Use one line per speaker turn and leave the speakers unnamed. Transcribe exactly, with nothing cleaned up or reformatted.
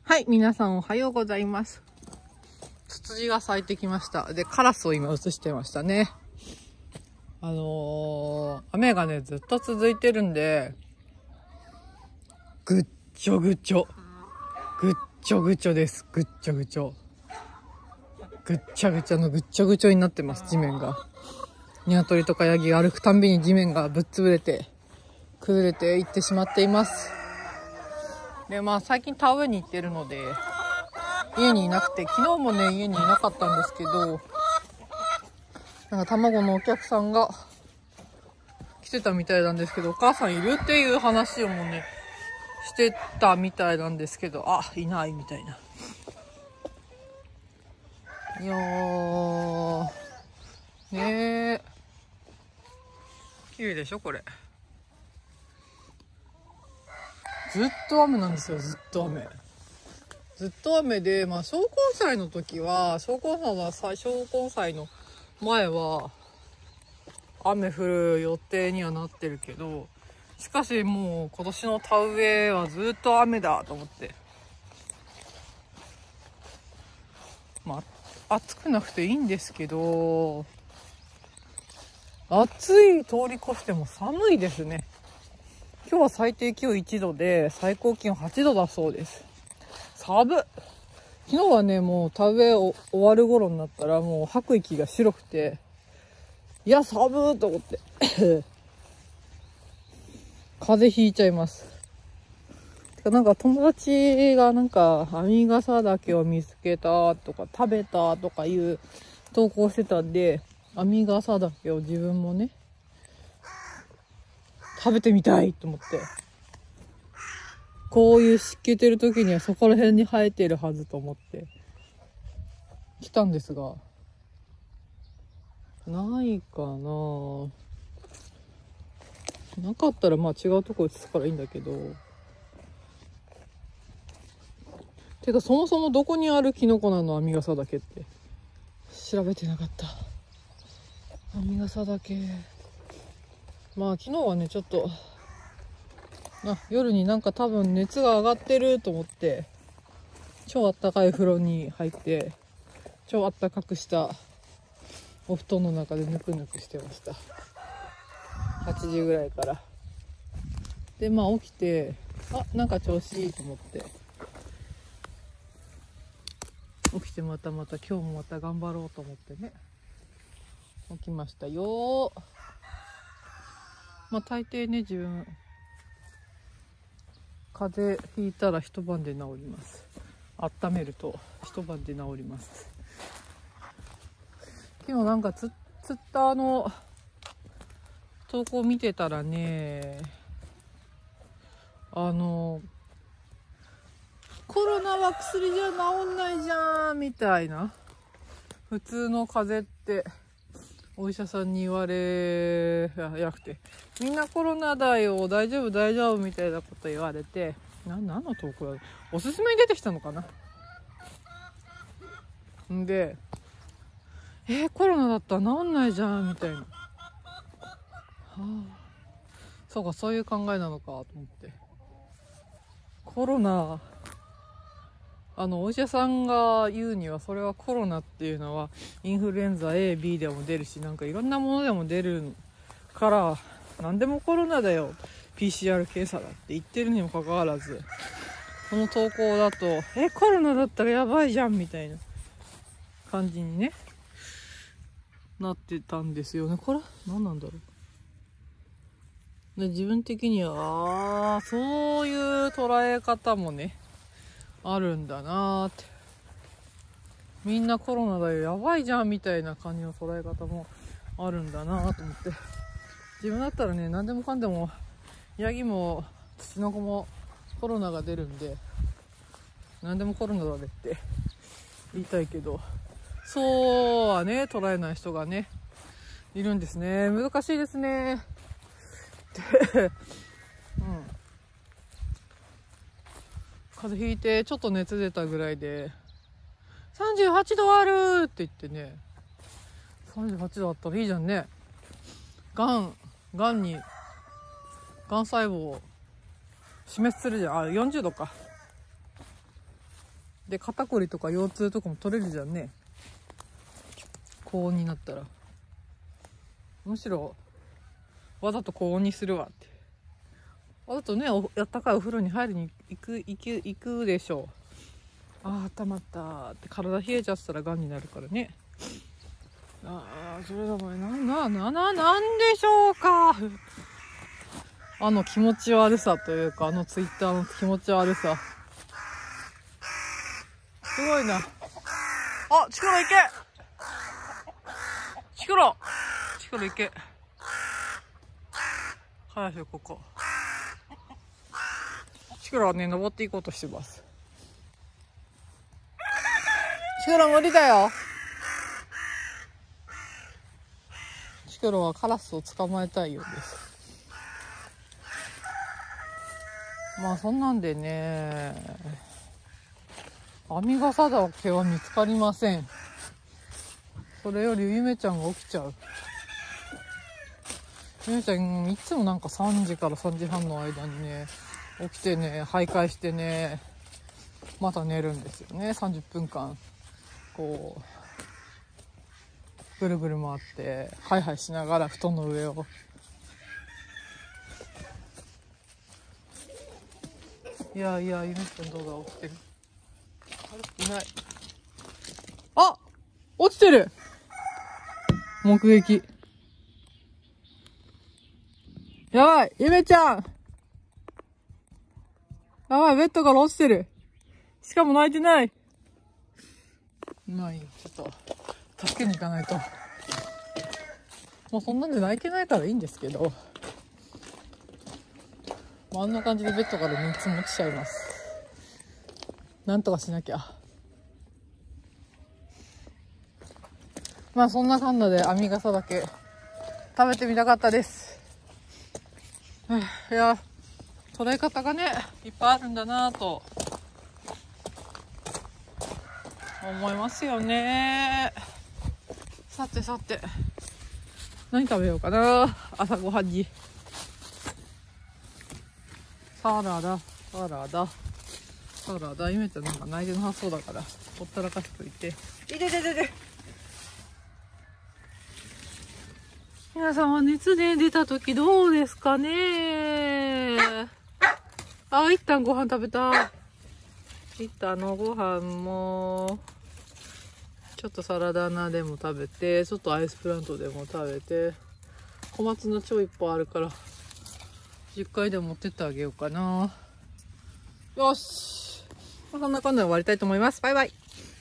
はい、皆さんおはようございます。ツツジが咲いてきました。で、カラスを今映してましたね。あのー、雨がね、ずっと続いてるんで、ぐっちょぐちょ。ぐっちょぐちょです。ぐっちょぐちょ。ぐっちゃぐちゃのぐっちょぐちょになってます、地面が。鶏とかヤギが歩くたんびに地面がぶっ潰れて、崩れていってしまっています。で、まあ最近田植えに行ってるので、家にいなくて、昨日もね、家にいなかったんですけど、なんか卵のお客さんが来てたみたいなんですけど、お母さんいるっていう話をもね、してたみたいなんですけど、あ、いないみたいな。いやー、ねえ。綺麗でしょ、これ。ずっと雨なんですよ、ずっと雨。ずっと雨で、まあ、昇魂祭の時は、昇魂祭は、昇魂祭の前は、雨降る予定にはなってるけど、しかしもう今年の田植えはずっと雨だと思って。まあ、暑くなくていいんですけど、暑い通り越しても寒いですね。今日は最低気温いちどで、最高気温はちどだそうです。寒っ。昨日はね、もう田植え終わる頃になったらもう吐く息が白くて、いや、寒ーと思って。風邪ひいちゃいます。てかなんか友達がなんか編み笠岳を見つけたとか食べたとかいう投稿してたんで、編み笠岳を自分もね、食べてみたいと思って。こういう湿気てる時にはそこら辺に生えてるはずと思って来たんですが、ないかな。なかったらまあ違うとこ移すからいいんだけど。てかそもそもどこにあるキノコなの、編み笠岳って。調べてなかった。編み笠岳。まあ昨日はね、ちょっと、あ、夜になんか多分熱が上がってると思って、超あったかい風呂に入って、超あったかくしたお布団の中でぬくぬくしてました。はちじぐらいから。で、まあ起きて、あ、なんか調子いいと思って。起きてまたまた今日もまた頑張ろうと思ってね。起きましたよ。まあ大抵ね、自分、風邪ひいたら一晩で治ります。温めると一晩で治ります。昨日なんかツツッターの投稿見てたらね、あのコロナは薬じゃ治んないじゃんみたいな、普通の風邪ってお医者さんに言われじゃなくて、みんなコロナだよ、大丈夫大丈夫みたいなこと言われて、な何の投稿だ、おすすめに出てきたのかな。んで、えー、コロナだったら治んないじゃんみたいな、はあ、そうか、そういう考えなのかと思って。コロナ、あのお医者さんが言うには、それはコロナっていうのはインフルエンザ エービー でも出るし、なんかいろんなものでも出るから何でもコロナだよ、 ピーシーアール 検査だって言ってるにもかかわらず、この投稿だとえコロナだったらやばいじゃんみたいな感じにねなってたんですよね。これ何なんだろう。で、自分的にはあそういう捉え方もねあるんだなーって。みんなコロナだよ、やばいじゃんみたいな感じの捉え方もあるんだなと思って。自分だったらね、何でもかんでもヤギもツチノコもコロナが出るんで、何でもコロナだねって言いたいけど、そうはね捉えない人がねいるんですね。難しいですね。で、うん、風邪ひいてちょっと熱出たぐらいでさんじゅうはちどあるって言ってね、さんじゅうはちどあったらいいじゃんね。がんがんにがん細胞を死滅するじゃん。あ、よんじゅうどか。 で、肩こりとか腰痛とかも取れるじゃんね。高温になったら。むしろ、わざと高温にするわって。わざとね、おあったかいお風呂に入りに行く、行く、行くでしょう。ああ、たまったって。体冷えちゃったら癌になるからね。ああ、それだもんね。な、な、な、な、なんでしょうか。あの気持ち悪さというか、あのツイッターの気持ち悪さ。すごいな。あ、チクロ行けチクロチクロ行け。早くここ。チクロはね、登っていこうとしてます。チクロ無理だよ。チクロはカラスを捕まえたいようです。まあそんなんでね、編み笠だけは見つかりません。それよりゆめちゃんが起きちゃう。ゆめちゃんいつもなんかさんじからさんじはんの間にね、起きてね、徘徊してね、また寝るんですよね。さんじゅっぷんかんこうぐるぐる回ってハイハイしながら布団の上を。いやいや、ゆめちゃん動画起きてる。あれいない。あ、落ちてる。目撃。やばい、ゆめちゃん。やばい、ベッドから落ちてる。しかも泣いてない。まあいい、ちょっと助けに行かないと。もうそんなんで泣いてないからいいんですけど。あんな感じでベッドからみっつも落ちちゃいます。なんとかしなきゃ。まあそんなかんなで編み笠だけ食べてみたかったです。いや、捉え方がね、いっぱいあるんだなぁと思いますよね。さてさて、何食べようかな、朝ごはんに。サラダ、サラダ、サラダ。ゆめちゃんなんか泣いてなさそうだから、ほったらかしといて。いてててて。皆さんは熱で出た時どうですかね。あ、一旦ご飯食べた。一旦のご飯も、ちょっとサラダ菜でも食べて、ちょっとアイスプラントでも食べて、小松菜超いっぱいあるから、じゅっかいでも持ってってあげようかな。よし。そんな感じで終わりたいと思います。バイバイ。